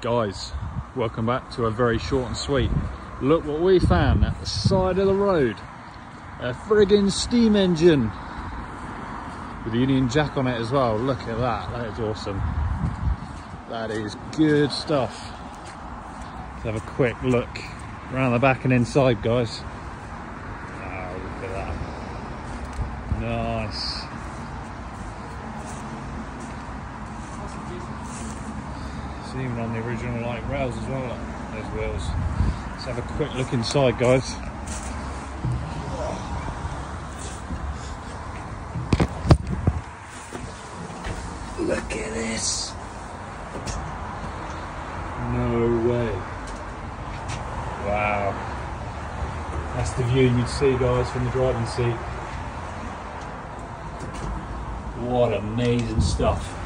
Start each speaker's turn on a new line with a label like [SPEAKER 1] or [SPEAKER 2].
[SPEAKER 1] Guys, welcome back to a very short and sweet. Look what we found at the side of the road. A friggin' steam engine with the Union Jack on it as well. Look at that, that is awesome. That is good stuff. Let's have a quick look around the back and inside, guys. Oh, look at that. Nice. It's even on the original light rails as well, those wheels. Let's have a quick look inside, guys. Look at this. No way. Wow. That's the view you'd see, guys, from the driving seat. What amazing stuff.